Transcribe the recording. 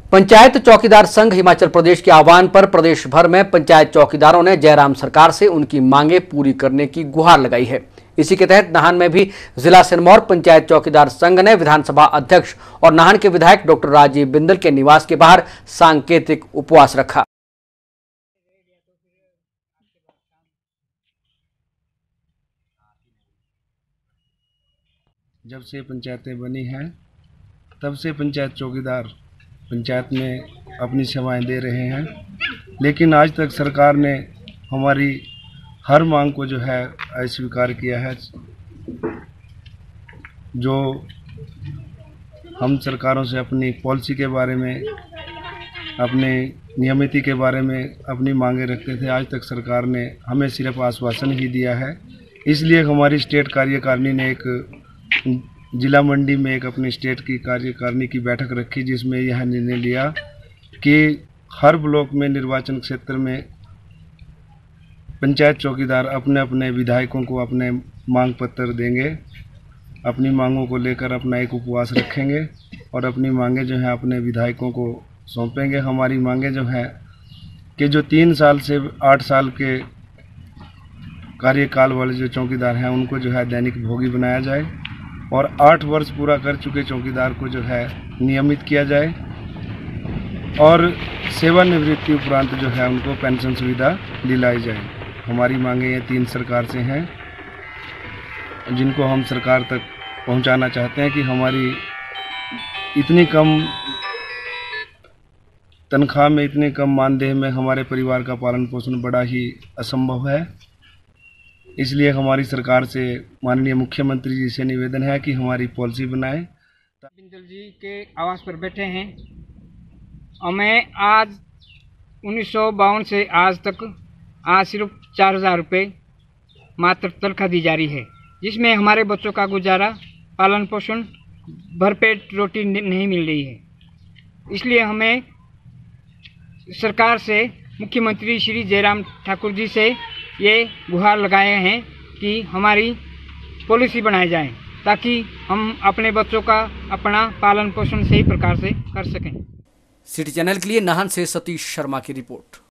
पंचायत चौकीदार संघ हिमाचल प्रदेश के आह्वान पर प्रदेश भर में पंचायत चौकीदारों ने जयराम सरकार से उनकी मांगें पूरी करने की गुहार लगाई है। इसी के तहत नाहन में भी जिला सिरमौर पंचायत चौकीदार संघ ने विधानसभा अध्यक्ष और नाहन के विधायक डॉक्टर राजीव बिंदल के निवास के बाहर सांकेतिक उपवास रखा। जब से पंचायतें बनी हैं तब से पंचायत चौकीदार पंचायत में अपनी सेवाएं दे रहे हैं, लेकिन आज तक सरकार ने हमारी हर मांग को जो है अस्वीकार किया है। जो हम सरकारों से अपनी पॉलिसी के बारे में, अपने नियमिति के बारे में अपनी मांगे रखते थे, आज तक सरकार ने हमें सिर्फ आश्वासन ही दिया है। इसलिए हमारी स्टेट कार्यकारिणी ने एक जिला मंडी में एक अपनी स्टेट की कार्यकारिणी की बैठक रखी, जिसमें यह निर्णय लिया कि हर ब्लॉक में निर्वाचन क्षेत्र में पंचायत चौकीदार अपने अपने विधायकों को अपने मांग पत्र देंगे, अपनी मांगों को लेकर अपना एक उपवास रखेंगे और अपनी मांगें जो हैं अपने विधायकों को सौंपेंगे। हमारी मांगें जो हैं कि जो 3 साल से 8 साल के कार्यकाल वाले जो चौकीदार हैं उनको जो है दैनिक भोगी बनाया जाए और 8 वर्ष पूरा कर चुके चौकीदार को जो है नियमित किया जाए और सेवानिवृत्ति उपरांत जो है उनको पेंशन सुविधा दिलाई जाए। हमारी मांगें ये 3 सरकार से हैं, जिनको हम सरकार तक पहुंचाना चाहते हैं कि हमारी इतनी कम तनख्वाह में, इतनी कम मानदेय में हमारे परिवार का पालन पोषण बड़ा ही असंभव है। इसलिए हमारी सरकार से माननीय मुख्यमंत्री जी से निवेदन है कि हमारी पॉलिसी बनाएं। बिंदल जी के आवास पर बैठे हैं और मैं आज 1952 से आज तक सिर्फ 4,000 रुपये मात्र तनख्वाह दी जा रही है, जिसमें हमारे बच्चों का गुजारा, पालन पोषण, भरपेट रोटी नहीं मिल रही है। इसलिए हमें सरकार से, मुख्यमंत्री श्री जयराम ठाकुर जी से ये गुहार लगाए हैं कि हमारी पॉलिसी बनाई जाए ताकि हम अपने बच्चों का अपना पालन पोषण सही प्रकार से कर सकें। सिटी चैनल के लिए नाहन से सतीश शर्मा की रिपोर्ट।